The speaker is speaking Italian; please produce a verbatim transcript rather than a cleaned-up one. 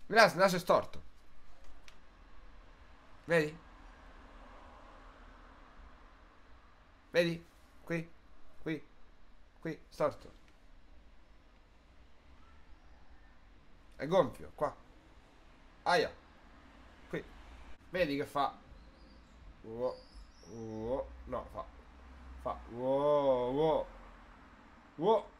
Il naso, il naso è storto. Vedi? Vedi? Qui, qui, qui, storto. È gonfio, qua. Aia, qui. Vedi che fa? Wow, wow. No, fa. Fa. Wow, wow. Wow.